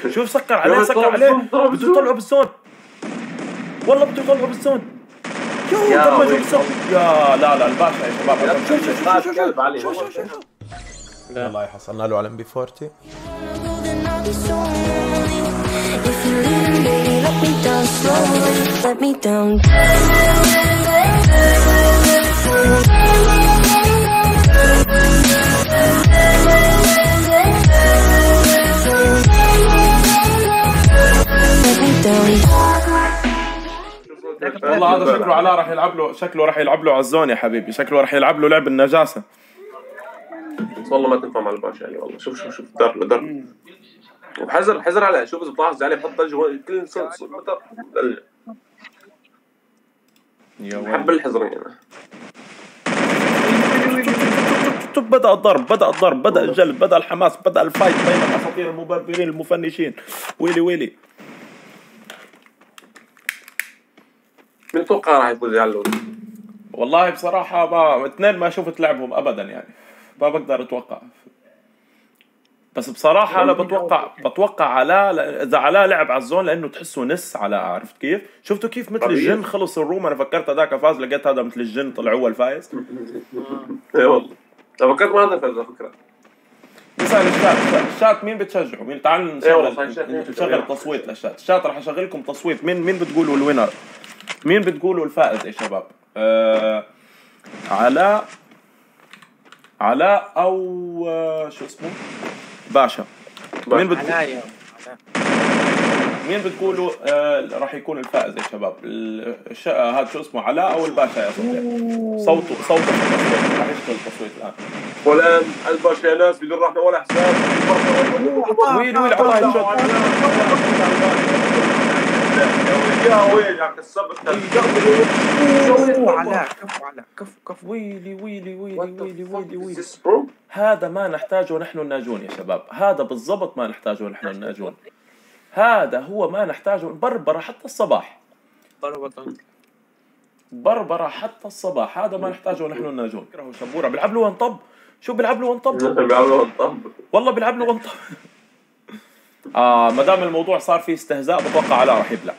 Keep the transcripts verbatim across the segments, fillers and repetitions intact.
شوف سكر عليه سكر عليه بده يطلعوا بالزون، والله بده يطلعوا بالزون. يا دمجوا بالزون. يا لا لا الباشا يا شباب. شوف شوف شوف شوف شوف شوف. والله حصلنا له على ام بي أربعين. والله هذا شكله علاء راح يلعب له، شكله راح يلعب له على الزون يا حبيبي، شكله راح يلعب له لعب النجاسة. بس والله ما تنفع مع الباشا يعني والله. شوف شوف شوف در در وبحذر حذر على شوف اذا بتلاحظ عليه بحط ثلج كل صوت مطر. بحب الحذرين انا. بدأ الضرب بدأ الضرب بدأ الجلد بدأ الحماس بدأ الفايت بين الاساطير المبررين المفنشين. ويلي ويلي. من توقع راح يفوز يعلو؟ والله بصراحة ما اثنين ما شفت لعبهم ابدا يعني، ما بقدر اتوقع. بس بصراحة انا بتوقع بتوقع علاء، اذا علاء لعب على الزون لانه تحسه نس علاء. عرفت كيف؟ شفتوا كيف مثل الجن خلص الروم. انا فكرت هذاك فاز لقيت هذا مثل الجن طلع هو الفايز. اي والله انا فكرت ما هذا فاز على فكرة. نسأل الشات، الشات مين بتشجعوا؟ مين؟ تعال نشغل نشغل التصويت للشات. الشات راح اشغل لكم تصويت. مين مين بتقولوا الوينر؟ مين بتقولوا الفائز يا شباب؟ آه... علاء علاء او آه... شو اسمه؟ باشا. مين بتقول؟ علاء. مين بتقولوا آه... راح يكون الفائز يا شباب؟ الش... هذا شو اسمه علاء او الباشا يا صديقي؟ صوته صوته راح يشتغل التصويت الان. ولا الباشا يا ناس بدون رحمه ولا حساب. وين وين عطاه الشوط. يا ويلي على كسبت علاء كفو علاء كفو كفو. ويلي ويلي ويلي ويلي ويلي ويلي. هذا ما نحتاجه نحن الناجون يا شباب، هذا بالضبط ما نحتاجه نحن الناجون. هذا هو ما نحتاجه. بربرة حتى الصباح، بربرة حتى الصباح، هذا ما نحتاجه نحن الناجون. شبورة بيلعب له وانطب. شو بيلعب له وانطب؟ بيلعب له وانطب والله بيلعب له وانطب. آه ما دام الموضوع صار فيه استهزاء بتوقع علاء راح يبلع.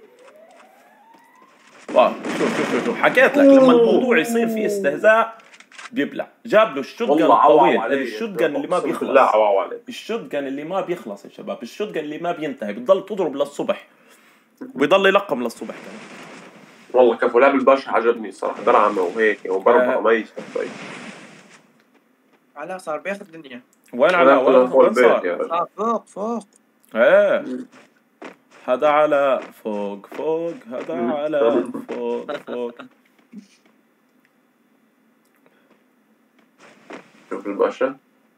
واه شوف شوف شوف, شوف. حكيت لك لما الموضوع يصير فيه استهزاء بيبلع. جاب له الشوتجن الطويل، الشوتجن اللي ما بيخلص. لا عواو عليه. الشوتجن اللي ما بيخلص يا شباب، الشوتجن اللي ما بينتهي، بتضل تضرب للصبح وبيضل يلقم للصبح كمان. والله كفو لعب الباشا عجبني صراحه، درعمه وهيك وبربره ما يشتغل. علاء صار بياخذ الدنيا. وين علاء؟ وين صار؟ صار فوق فوق. ايه هذا علاء فوق فوق، هذا علاء فوق فوق. شوف الباشا.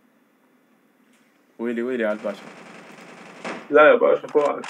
ويلي ويلي على الباشا. لا يا باشا فوقك.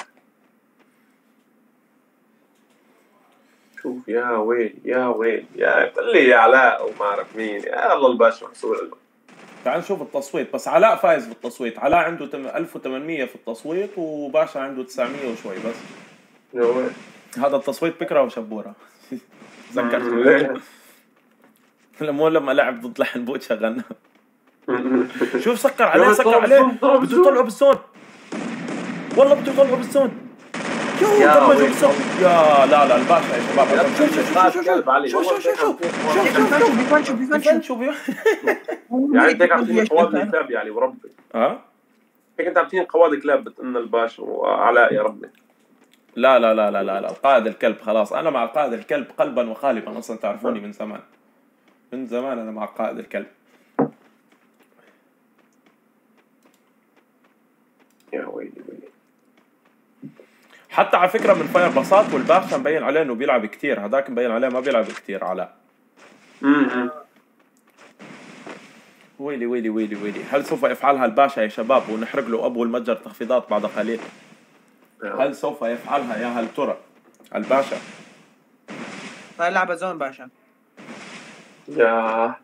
شوف يا ويل يا ويل يا اللي يا علاء وما اعرف مين. يا الله الباشا محصور. تعال نشوف التصويت. بس علاء فايز بالتصويت. علاء عنده ألف وثمانمية في التصويت وباشا عنده تسعمية وشوي بس. هذا التصويت بكره وشبوره. تذكرت لما لما لعب ضد لحن بوت شغلنا. شوف سكر عليه سكر عليه بده يطلعوا بالزون، والله بده يطلعوا بالزون. يا دمجوا بالزون. يا لا لا الباشا يا شباب. شوف شوف شوف شوف شوف شوف شوف شوف يعني انت عم تحكي قواد الكلاب يعني وربي. اه هيك انت عم تحكي قواد الكلاب بتقلنا الباشا وعلاء يا ربي. لا لا لا لا لا لا قائد الكلب خلاص. انا مع قائد الكلب قلبا وقالبا، اصلا تعرفوني من زمان من زمان انا مع قائد الكلب. يا ويلي ويلي. حتى على فكره من فاير بساط والباشا مبين عليه انه بيلعب كثير، هذاك مبين عليه ما بيلعب كثير علاء. امم ويلي ويلي ويلي ويلي. هل سوف يفعلها الباشا يا شباب ونحرق له ابو المتجر تخفيضات بعد قليل؟ هل سوف يفعلها يا هل ترى الباشا؟ صار يلعب زون باشا. يا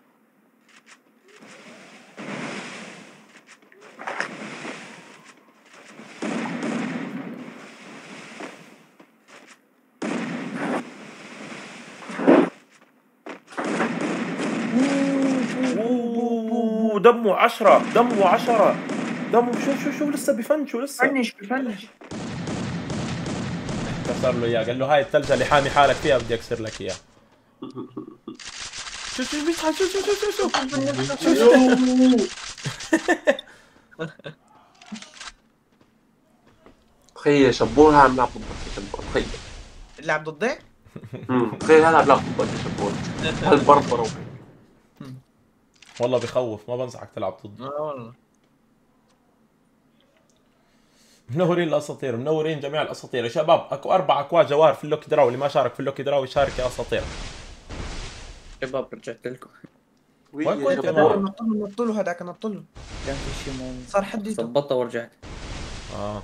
دمه عشرة دمه عشرة. دمه شوف شوف شوف لسه بفنشوا لسه فنش بفنش. كسر له اياه، قال له هاي الثلجه اللي حامي حالك فيها بدي اكسر لك اياها. شوف شوف بيضحك شوف شوف شوف شوف تخيل شبور هذا عم يلعب ضدك يا شبور، تخيل اللعب ضدي؟ امم تخيل هذا عم يلعب ضدك يا شبور، هالبربرة. والله بخوف، ما بنصحك تلعب ضده. اه والله. منورين الاساطير، منورين جميع الاساطير يا شباب. اكو اربع اكوا جوار في اللوكي دراو، اللي ما شارك في اللوكي دراو يشارك يا اساطير. شباب رجعت لكم. وين كنت يا نطوا مان؟ له نطوا له هذاك نطوا له. كان في شيء مو صار حد يده. ظبطها ورجعت. اه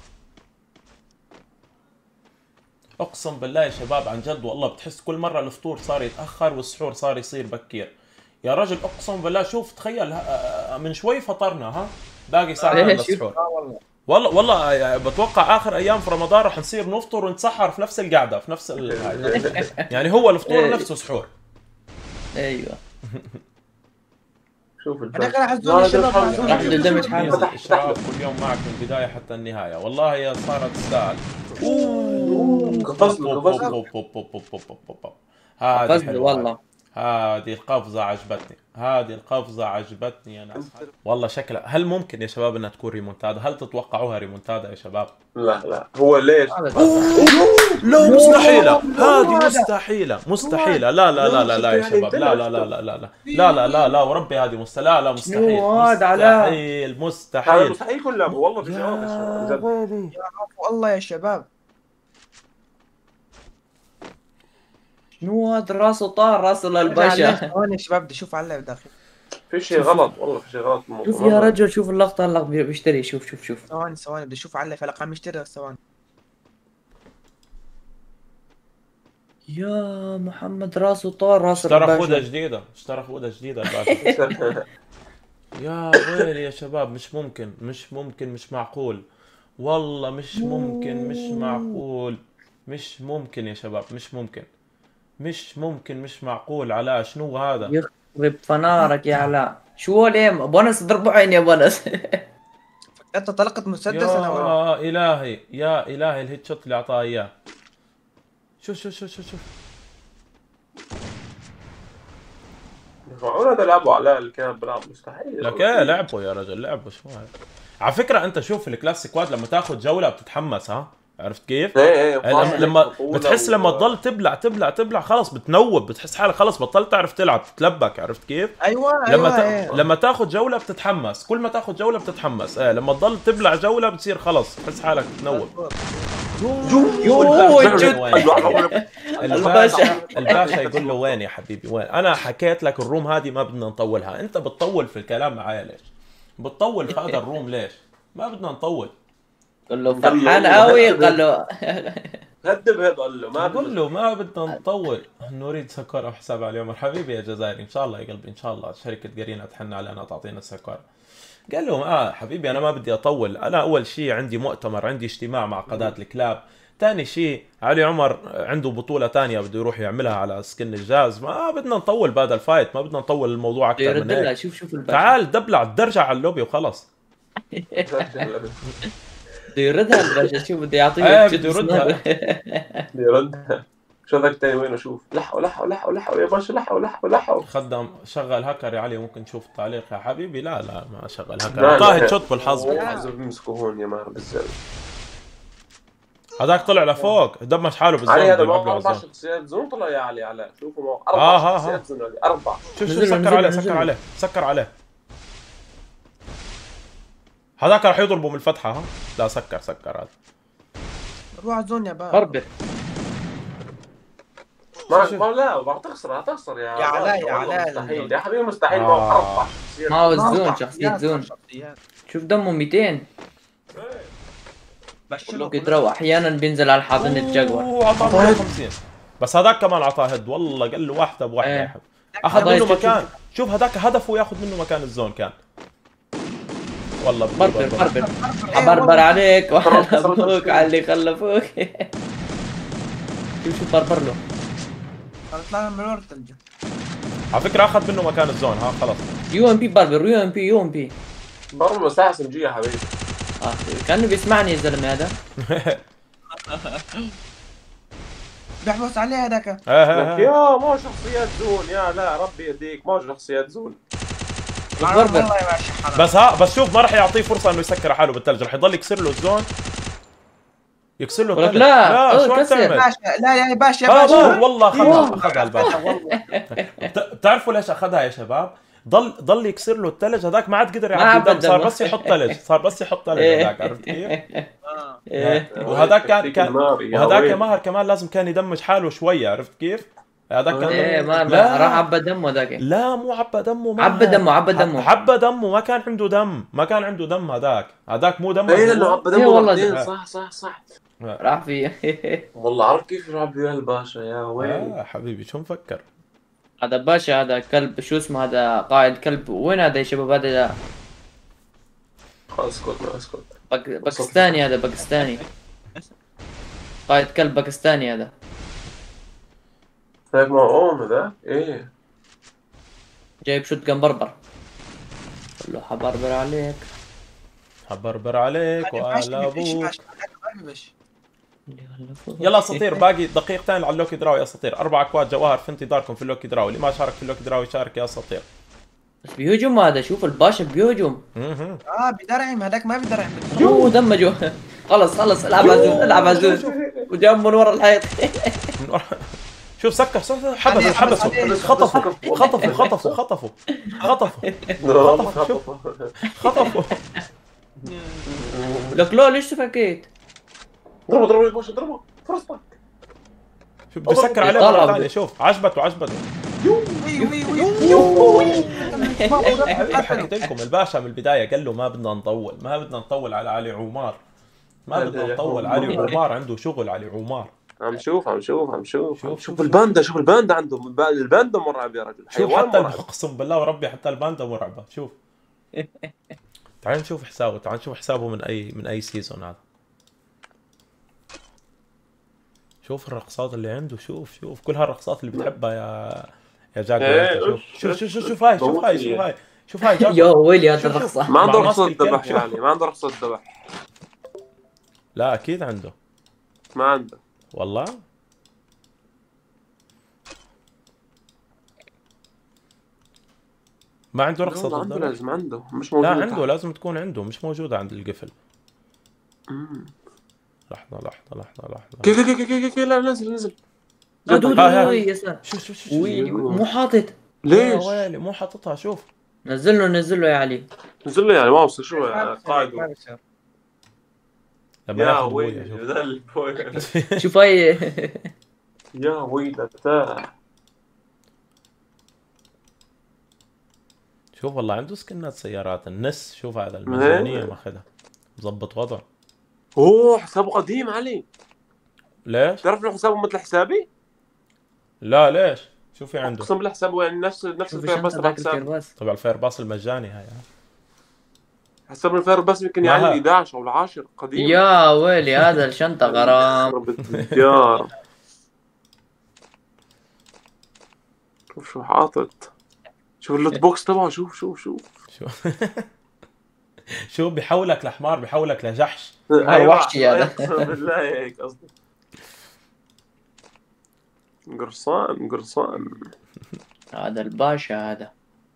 اقسم بالله يا شباب عن جد والله بتحس كل مره الفطور صار يتاخر والسحور صار يصير بكير. يا رجل اقسم بالله شوف تخيل من شوي فطرنا ها باقي ساعتين للسحور. اه والله. والله والله بتوقع اخر ايام في رمضان رح نصير نفطر ونتسحر في نفس القعده في نفس ال... يعني هو الفطور نفسه سحور. ايوه شوف هذاك راح الزون الشباب راح دمج حالك. الاشراف كل يوم معك من البدايه حتى النهايه. والله يا صارت تستاهل. قفز له قفز له هذه قفز حلوة. والله هذه القفزة عجبتني، هذه القفزة عجبتني يا ناس. والله شكلها هل ممكن يا شباب انها تكون ريمونتادا؟ هل تتوقعوها ريمونتادا يا شباب؟ لا لا هو ليش؟ لا مستحيلة، هذه مستحيلة مستحيلة. لا لا لا لا لا يا شباب، لا لا لا لا لا لا لا لا لا لا وربي هذه مستحيل. لا لا مستحيل مستحيل مستحيل مستحيل كلها والله في جواب. يا عفو الله يا شباب. شنو هذا راسه طار راسه للباشا. ثواني يا شباب بدي اشوف على داخل. في شيء غلط والله، في شيء غلط. شوف يا رجل شوف اللقطة هلا بيشتري. شوف شوف شوف ثواني ثواني بدي اشوف على فلق عم يشتري. ثواني يا محمد راسه طار راسه اشترى للباشا. خوذة جديدة، اشترى خوذة جديدة الباشا. يا ويلي يا شباب مش ممكن مش ممكن مش معقول والله مش ممكن مش معقول مش ممكن يا شباب مش ممكن مش ممكن مش معقول. علاء شنو هذا؟ يخرب فنارك يا علاء. شو ليه بونس ضربوا عيني يا بونس. انت طلقت مسدس انا يا الهي يا الهي الهيد شوت اللي اعطاه اياه. شوف شوف شوف شوف شوف معقول هذا لعبوا على اللي كان بيلعب مستحيل. لك ايه لعبوا يا رجل لعبوا. شو هذا؟ على فكرة انت شوف الكلاسيك واد لما تاخذ جولة بتتحمس ها؟ عرفت كيف؟ ايه ايه لما, لما بتحس لما تضل تبلع تبلع تبلع خلص بتنوب، بتصحى حالك خلص بطلت تعرف تلعب تتلبك. عرفت كيف؟ ايوه لما ايوه ت... ايه. لما تاخذ جولة بتتحمس، كل ما تاخذ جولة بتتحمس. ايه لما تضل تبلع جولة بتصير خلص تحس حالك تنوب. الباشا الباشا يقول له وين يا حبيبي وين؟ انا حكيت لك الروم هذه ما بدنا نطولها، انت بتطول في الكلام معايا ليش؟ بتطول في هذا الروم ليش؟ ما بدنا نطول. قال له فرحان قوي. قال له هدب هيك. قال له ما قول له ما بدنا نطول، نريد سكر او حساب على اليوم. حبيبي يا جزائري ان شاء الله يا قلبي ان شاء الله شركه قرينه تحن علينا تعطينا السكر. قال لهم اه حبيبي انا ما بدي اطول، انا اول شيء عندي مؤتمر، عندي اجتماع مع قادات الكلاب، ثاني شيء علي عمر عنده بطوله ثانيه بده يروح يعملها على سكن الجاز، ما بدنا نطول بهذا الفايت، ما بدنا نطول الموضوع اكثر من هيك. شوف شوف الباشا تعال دبلع درجع على اللوبي وخلص. بده يردها الباشا. شوف بده يعطيه. ايه بده يردها. بده يردها. شو ذاك الثاني وينه؟ شوف لحقوا لحقوا لحقوا لحقوا يا باشا لحقوا لحقوا لحقوا. خدم شغل هاكر يا علي ممكن تشوف التعليق يا حبيبي. لا لا ما شغل هاكر، اعطاه هيد شوت بالحظ. والله بيمسكوا هون يا مان بالزلمه. هذاك طلع لفوق دمج حاله بالزون. علي هذا معه أربع شخصيات زون طلع يا علي. على شوفوا معه أربع آه شخصيات زون. أربع. شوف شوف سكر عليه سكر عليه سكر عليه. هذاك راح يضربه من الفتحة ها؟ لا سكر سكر هذا. روح على الزون يا بابا. بربر. ما ما لا راح تخسر راح تخسر يا يا علاء يا علاء مستحيل يا حبيبي مستحيل. معه أربع شخصيات. ما هو الزون شخصية زون. شوف دمه مئتين. لوكي دراو احيانا بينزل على الحاضنة الجاكور. اوه اعطاه خمسين بس هذاك كمان اعطاه هيد والله قال له واحدة بواحدة يا حبيبي. اخذ منه مكان. شوف هذاك هدفه ياخذ منه مكان الزون كان. والله بربر بربر بربر عليك وحلفوك على اللي خلفوك. شوف شوف بربر له. طلع من ورا الثلج. على فكرة اخذ منه مكان الزون ها خلص. يو ام بي بربر يو ام بي يو ام بي. بربر مساحة سمجية يا حبيبي. آه كانه بيسمعني يا زلمه هذا. بيحبس عليه هذاك. يا ما شخصيات زون، يا لا ربي يهديك ما شخصيات زون. بربر بس ها بس شوف ما راح يعطيه فرصه انه يسكر حاله بالثلج، راح يضل يكسر له الزون، يكسر له الثلج. لا لا شو عم تعمل؟ لا يا باشا يا آه باشا والله اخذها اخذها الباشا. بتعرفوا ليش اخذها يا شباب؟ ضل ضل يكسر له الثلج، هذاك ما عاد قدر يعبي دم، صار بس يحط ثلج، صار بس يحط ثلج هذاك، عرفت كيف؟ وهذاك كان كان وهذاك يا ماهر كمان لازم كان يدمج حاله شويه، عرفت كيف؟ هذاك كان ايه ما لا راح عبى دمه ذاك. لا مو عبى دمه، ما عبى دمه عبى دمه عبى دمه، ما كان عنده دم، ما كان عنده دم هذاك، هذاك مو دم. ايه لانه عبى دمه والله. صح صح صح راح فيه. والله عارف كيف يلعب ويا الباشا يا وين. اه حبيبي شو مفكر؟ هذا باشا، هذا كلب شو اسمه، هذا قائد كلب. وين هذا يا شباب؟ هذا اسكت اسكت بك... باكستاني، هذا باكستاني، قائد كلب باكستاني هذا. هيك ما ام ذا ايه جايب شوت جن بربر. قال له حبربر عليك، حبربر عليك وعلى ابوك. يلا اساطير باقي دقيقتين على اللوكي دراو يا اساطير، اربع اكواد جواهر في انتظاركم في اللوكي دراو، اللي ما شارك في اللوكي دراو يشارك يا اساطير. بس بيهجم هذا، شوف الباشا بيهجم. اه بدرعم، هذاك ما بدرعم. اوه دمجه. خلص خلص العب عزوز، العب عزوز. وجاب من ورا الحيط. شوف سكر سكر، حبسوا حبسوا، خطفوا خطفوا خطفوا خطفوا خطفوا خطفوا خطفوا. لك لا ليش فكيت؟ ضربه ضربه يا باشا ضربه فرصتك. شوف بسكر عليه مرة ثانية، شوف عجبته عجبته. حكيت لكم الباشا من البداية قال له ما بدنا نطول، ما بدنا نطول على علي عمار، ما بدنا نطول. علي عمار عنده شغل، علي عمار. عم شوف عم شوف عم شوف شوف, شوف الباندا، شوف الباندا عنده، الباندا مرعب يا رجل. شوف حتى اقسم بالله وربي حتى الباندا مرعبة. شوف تعال نشوف حسابه، تعال نشوف حسابه من اي من اي سيزون هذا. شوف الرقصات اللي عنده، شوف شوف كل هالرقصات اللي بتحبها يا يا جاك. شوف شوف شوف شوف هاي شوف هاي شوف هاي شوف هاي يا ويلي هذا الرقصة. ما عنده رقصة ذبح يعني، ما عنده رقصة ذبح. لا اكيد عنده، ما عنده والله. ما عنده رقصة عنده، لازم عنده مش موجودة. لا عنده، لازم تكون عنده، مش موجودة عند القفل. لحظة لحظة لحظة لحظة. كي كي كي كي كي لا نزل نزل. دودو يا سلام. شوف شوف شوف مو حاطط. ليش؟ ويلي مو حاططها. شوف نزل له نزل له يا علي. نزل له يعني ما وصل. شو قائد لما يا ياخذ ويلي ذا البوي. شوف هاي. يا ويلته. شوف والله عنده سكنات سيارات النس. شوف هذا الميزانية ماخذها مظبط وضع. اوه حسابه قديم علي. ليش؟ تعرف انه حسابه مثل حسابي؟ لا ليش؟ شو في عنده؟ اقسم بالله حسابه يعني نفس نفس الفير باس تبع حسابي. طبعا الفير باس المجاني هاي. حساب الفير باس يمكن يعني احد عشر او العاشر قديم. يا ويلي هذا الشنطة غرام. يا شوف شو حاطط، شوف اللوت بوكس تبعه، شوف شوف شوف شوف شو بيحولك لحمار، بيحولك لجحش. هاي وحشي هذا. اقسم بالله هيك قصدي. قرصان قرصان. هذا الباشا هذا.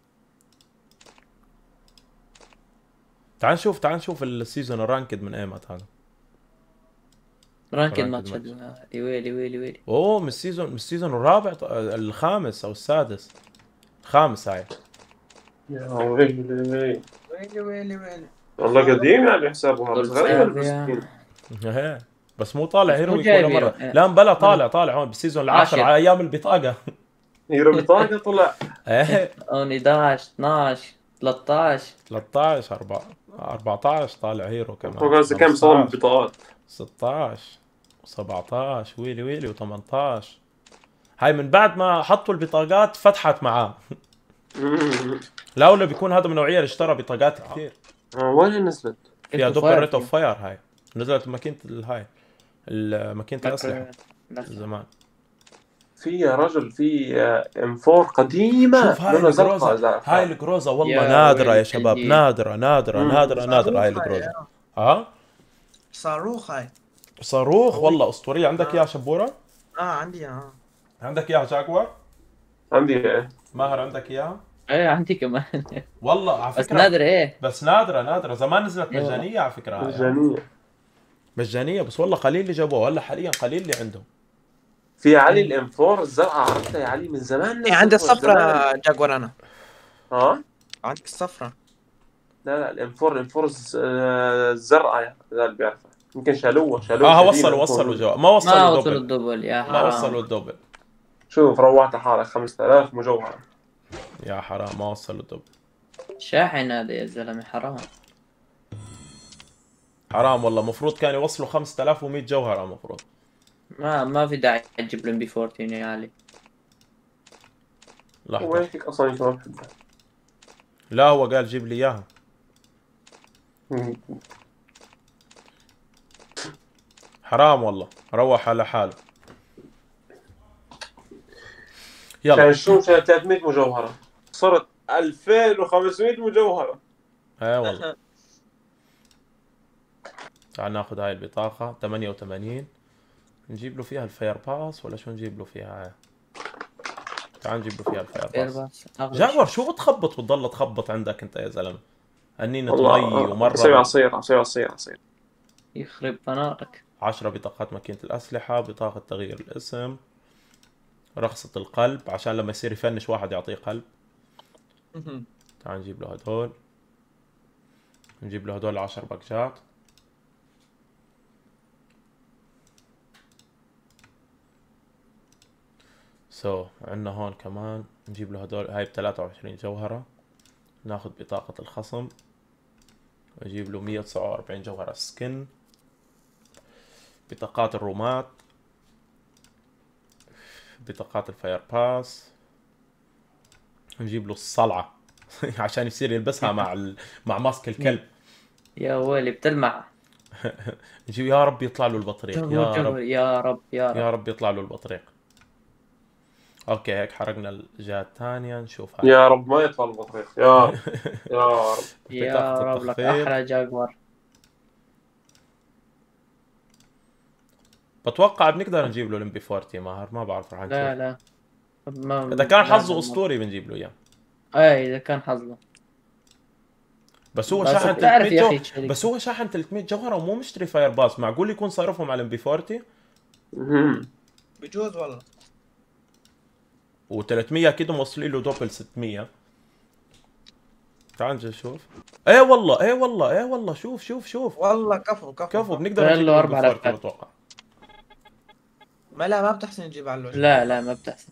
تعال نشوف تعال نشوف السيزون الرانكد من ايمت هذا. رانكد ماتش. ويلي ويلي ويلي. اوه من السيزون من السيزون الرابع، الخامس او السادس. الخامس هاي. يا ويلي ويلي ويلي ويلي ويلي. والله قديم يعني حسابه هذا صغير. ايه بس مو طالع هيرويك ولا مره. لا مبلا طالع طالع هون بالسيزون العاشر على ايام البطاقه. هيرو بطاقه طلع. ايه احد عشر اثناشر ثلاثطعش ثلاثطعش أربعطعش طالع هيرو كمان. فوق هسه كم صار البطاقات؟ ستطعش وسبعطعش ويلي ويلي وثمنطعش. هاي من بعد ما حطوا البطاقات فتحت معاه. لا ولا بيكون هذا من النوعيه اللي اشترى بطاقات كثير. اه وين نزلت؟ فيها دوبل ريت اوف فاير. هاي نزلت ماكينه الهاي ماكينه الاسلحه زمان. في يا رجل في ام أربعة قديمه. شوف هاي الجروزة، هاي الجروزة والله نادرة يا شباب، نادرة نادرة نادرة نادرة. هاي الجروزة ها صاروخ هاي. صاروخ والله اسطوريه. عندك اياها شبوره؟ اه عندي اه. عندك اياها جاكور؟ عندي ايه. ماهر عندك اياها؟ ايه عندي كمان. والله على بس فكره نادر ايه. بس نادره نادره. زمان نزلت ايه والله. مجانيه على فكره هاي. مجانية. مجانيه بس والله قليل اللي جابوها. ولا حاليا قليل اللي عندهم. في علي الام أربعة الزرقاء عرفتها يا علي من زمان إيه عندي نزلوها زمان. الصفرة جاكور انا. ها؟ عندك الصفرة. لا لا الام أربعة الام أربعة الز- آه، الزرقاء يا هذا اللي بيعرفها. يمكن شالوها شالوها اه شادين وصلوا الام وصلوا أربعة. جو ما ما وصلوا وصلوا الدبل. الدبل يا ما حرام. وصلوا الدبل. شوف روعت حالك خمسة آلاف مجوهرة. يا حرام ما وصلوا الدبل. شاحن هذا يا زلمه حرام. حرام والله. مفروض كانوا يوصلوا خمسة آلاف ومئة جوهرة مفروض. ما ما في داعي تجيب لهم بي أربعة عشر يا علي. هو لحظة. هيك اصلا يمكن ما بحبها. لا هو قال جيب لي اياها. حرام والله. روح على حاله. يلا كان شو كان ثلاثمئة مجوهرة صرت ألفين وخمسمئة مجوهرة. ايه والله. تعال ناخذ هاي البطاقة ثمانية وثمانين. نجيب له فيها الفاير باس ولا شو نجيب له فيها هاي؟ تعال نجيب له فيها الفاير باس. جاكور شو بتخبط وتضل تخبط عندك انت يا زلمة؟ هنينة مي ومرة عصير عصير عصير عصير عصير. يخرب بنارك. عشرة بطاقات ماكينة الأسلحة. بطاقة تغيير الاسم. رخصة القلب عشان لما يصير يفنش واحد يعطيه قلب. تعال نجيب له هدول. نجيب له هدول العشر باكجات. سو so, عندنا هون كمان نجيب له هدول. هاي ب ثلاثة وعشرين جوهرة. ناخذ بطاقة الخصم. ونجيب له مئة وتسعة وأربعين جوهرة سكن. بطاقات الرومات. بطاقات الفاير باس. نجيب له الصلعة عشان يصير يلبسها مع ال... مع ماسك الكلب. يا ويلي بتلمع. نجيب يا رب يطلع له البطريق. يا رب يا رب يا رب يا رب يطلع له البطريق. اوكي هيك حرقنا الجهة الثانية. نشوف هاي. يا رب ما يطلع البطريق يا رب. يا رب يا رب لك احلى جاكور. بتوقع بنقدر نجيب له الام بي أربعين ماهر. ما بعرف رح نشوف. لا لا ما اذا كان لا حظه لا اسطوري بنجيب له اياه. ايه اذا كان حظه. بس هو بس شاحن بتعرف ثلاثمئة يا جو... أخي بس هو شاحن ثلاثمئة جوهرة ومو مشتري فاير باس. معقول يكون صارفهم على الام بي أربعين؟ مهم. بجوز والله. و300 كده موصلين له دوبل ستمئة. تعال نجي نشوف. ايه والله ايه والله ايه والله. شوف شوف شوف والله كفو كفو كفو. بنقدر قال نجيب له له أربع أربعة لفات. اتوقع. ما لا ما بتحسن تجيب على الوجه. لا لا ما بتحسن.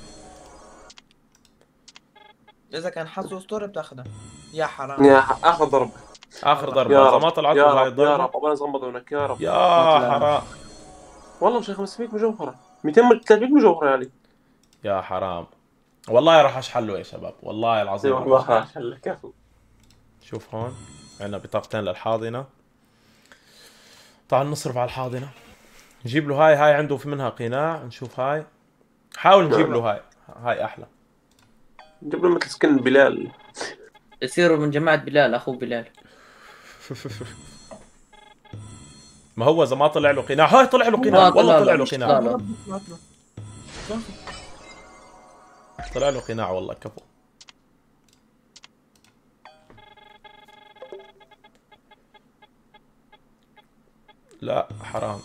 اذا كان حظه اسطوري بتاخذها. يا حرام. يا ح- اخذ ضربة. اخر ضربة يا اذا رب ما طلعت يا له هاي رب يا الضربة. رب الله يزغمض هناك يا رب. يا لا. حرام. والله مش خمسمئة مجوهرة مئتين م- ثلاثمئة مجوهرة يعني. يا حرام. والله راح اشحن له يا شباب. والله العظيم راح والله أشحن. عشان لك كفو. شوف هون عندنا بطاقتين للحاضنة. تعال نصرف على الحاضنة. نجيب له هاي. هاي عنده في منها قناع. نشوف هاي. حاول نجيب له هاي. هاي احلى. جيب له مثل سكن بلال. يصيروا من جماعة بلال اخو بلال. ما هو اذا ما طلع له قناع. هاي طلع له ما قناع. والله طلع طلع له، له مش قناع. طلع له. طلع له قناع والله كفو. لا حرام.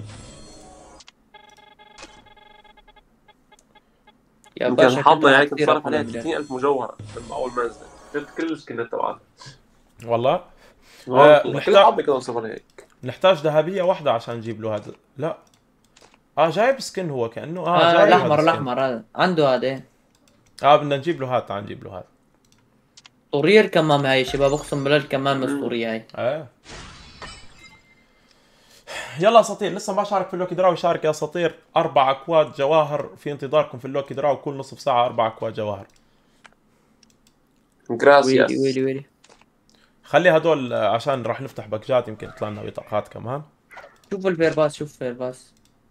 يا يمكن باشا حاطة كلها يعني كثير صرف أقوى عليها من بلال. ثلاثين ألف مجوهرة لما اول ما نزلت. جبت كل السكنات تبعها. والله والله نحتاج- كل حاطة كده نصرف عليها هيك. نحتاج ذهبية واحدة عشان نجيب له هذا. لا اه جايب سكن هو كأنه اه, آه جايب الاحمر هذا السكن. الاحمر هذا عنده هذا إيه. اه بدنا نجيب له هذا. تعال نجيب له هذا. طورير كمان هاي شباب اقسم بالله كمان اسطورية هاي. ايه يلا اساطير. لسه ما شارك في اللوكي دراو يشارك يا اساطير. اربع اكواد جواهر في انتظاركم في اللوكي دراو. كل نصف ساعة اربع اكواد جواهر. جراسياس. ويلي ويلي ويلي. خلي هدول آه، عشان راح نفتح باكجات يمكن يطلع لنا بطاقات كمان. شوف الفير باس شوف الفير باس.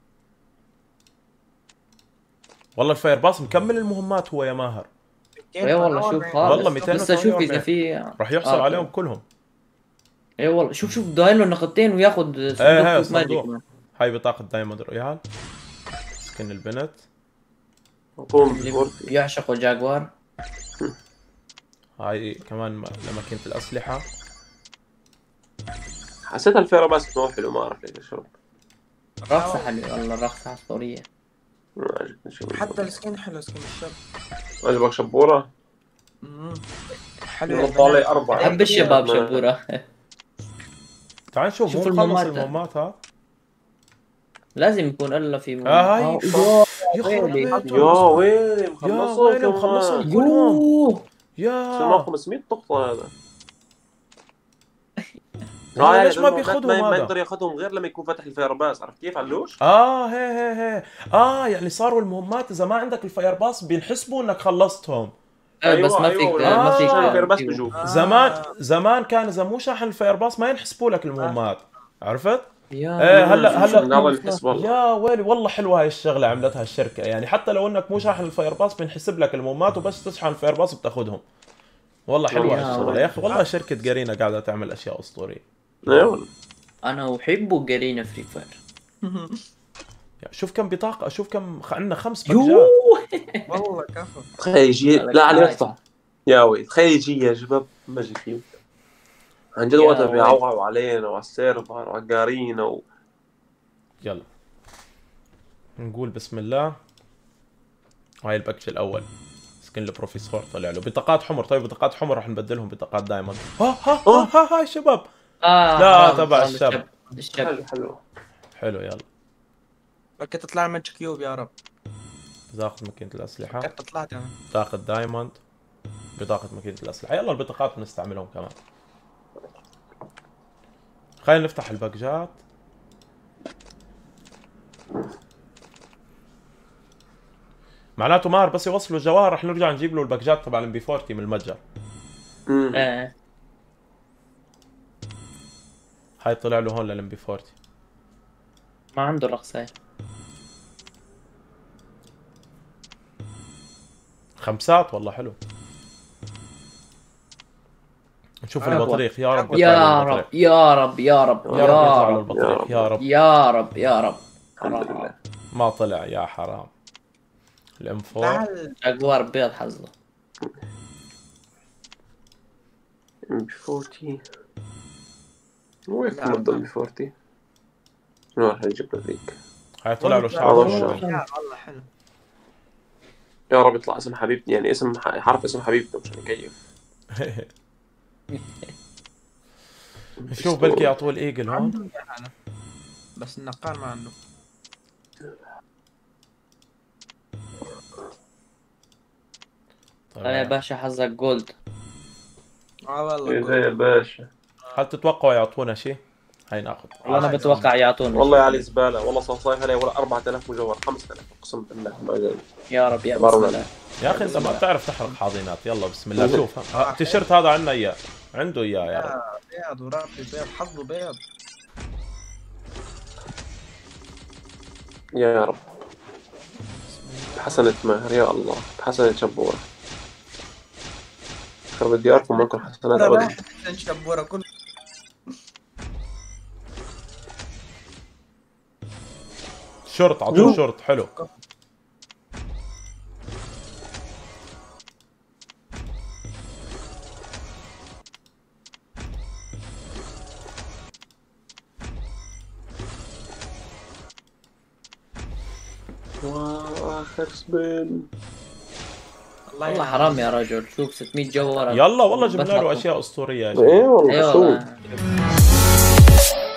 والله الفاير باس مكمل المهمات هو يا ماهر. اي والله شوف خالص. والله مئتين بس اشوف اذا وثمانية وأربعين. في راح يحصل آه، عليهم طيب. كلهم. اي والله شوف شوف داين له نقطتين وياخذ ايه هي صندوق ماجيك. صندوق. هاي بطاقة دايموند رويال. سكن البنت. بوم يعشقوا جاكوار. هاي كمان لماكينة الأسلحة. حسيت الفيرا بس مو حلو، ما اعرف ليش شرب. رقصة حلوة والله، رقصة اسطورية. ما عجبني شو. حتى السكين حلو، سكين الشاب. عجبك شبورة؟ امم حلو. والله طالع أربعة. حب الشباب شبورة. تعال نشوف شوف مو مخلص المهمات. المهمات ها. لازم يكون الا في مهمة. اه هاي آه، يخرب ويلي. بيته. يا وين يا مخلصوا ويلي مخلصهم كمان. كلهم. يوه. شنو يا خمسمية نقطة هذا؟ والله ليش ما ما بياخذهم ما هذا؟ يقدر ياخذهم غير لما يكون فتح الفير باس، عرفت كيف علوش؟ اه هي هي هي اه يعني صاروا المهمات اذا ما عندك الفاير باس بينحسبوا انك خلصتهم. ايه بس ما فيك أيوة. ما فيك عشان الفير باس تجيبه. بيجوا. زمان زمان كان اذا مو شاحن الفاير باس ما ينحسبوا لك المهمات، عرفت؟ يا ايه هلا هلا هلا الحس والله. يا ويلي والله حلوه هاي الشغله عملتها الشركه، يعني حتى لو انك مو شاحن الفاير باس بينحسب لك المهمات وبس تشحن الفاير باس بتاخذهم. والله حلوه يا هالشغله يا اخي، والله شركه جارينا قاعده تعمل اشياء اسطوريه. ايوه انا احب جارينا فري فاير. شوف كم بطاقه، شوف كم عندنا خمس باكجات. يوه. والله كفو. تخيل يجي لا على يقطع يا وي، تخيل يجي يا شباب ما جي فيه عن جد يا وقتها وي. بيعوعوا علينا وعلى السيرفر وعلى قارينا و... يلا نقول بسم الله. هاي الباكج الاول سكن البروفيسور طلع له بطاقات حمر. طيب بطاقات حمر رح نبدلهم بطاقات دايموند. ها ها ها ها هاي شباب. آه لا حرام، تبع حرام الشاب. الشاب. حلو حلو. حلو يلا لك تطلع ماتش كيوب يا رب. بطاقة ماكينة الأسلحة، كيف طلعت انا؟ بطاقة دايموند، بطاقة ماكينة الأسلحة. يلا البطاقات بنستعملهم كمان. خلينا نفتح الباكجات. معناته ماهر بس يوصلوا الجواهر رح نرجع نجيب له الباكجات تبع الام بي أربعين من المتجر. ايه هاي طلع له هون للام بي أربعين. ما عنده رقصة. خمسات والله حلو. نشوف آه البطريق يا رب يطلع يا له رب البطريق. يا رب يا رب يا رب يطلع له يا رب البطريق يا رب. يا رب يا رب. الحمد لله. ما طلع يا حرام. الام أربعة تعال. جاكوار بيض حظه. ام بي أربعين وين مبدا ام بي أربعين؟ شنو راح يجيب له ذيك؟ هاي طلع له والله شعر. يا والله حلو. يا رب يطلع اسم حبيبتي، يعني اسم حرف اسم حبيبته مشان يكيف. نشوف بلكي يعطوه الايجل هون. عنده أنا. بس النقار ما عنده. طيب. يا باشا حظك جولد. اه والله ايه جول. يا باشا. هل تتوقعوا يعطونا شيء؟ هاي ناخذ. والله انا بتوقع يعطونا والله شيء. يا علي زباله، والله صار صايف علي ولا أربعة آلاف مجوهر، خمسة آلاف اقسم بالله ما جاي. يا رب يا بارو بسم الله. يا اخي انت ما بتعرف تحرق حاضنات. يلا بسم الله. شوف ها، التيشيرت هذا عندنا اياه، عنده اياه يا رب. بيض ورابي بيض، حظه بيض. يا رب. حسنة ماهر يا الله، حسنة شبورة. خير بدي اعرفوا معكم حسنات انا ابدا. رايح عشان شبوره كل. شورت عطوه شورت حلو. واخر سبين. والله حرام يا رجل، شوف ستمية جوهرة. يلا والله جبنا له اشياء اسطوريه يا ايه شباب. والله ايوه شو والله.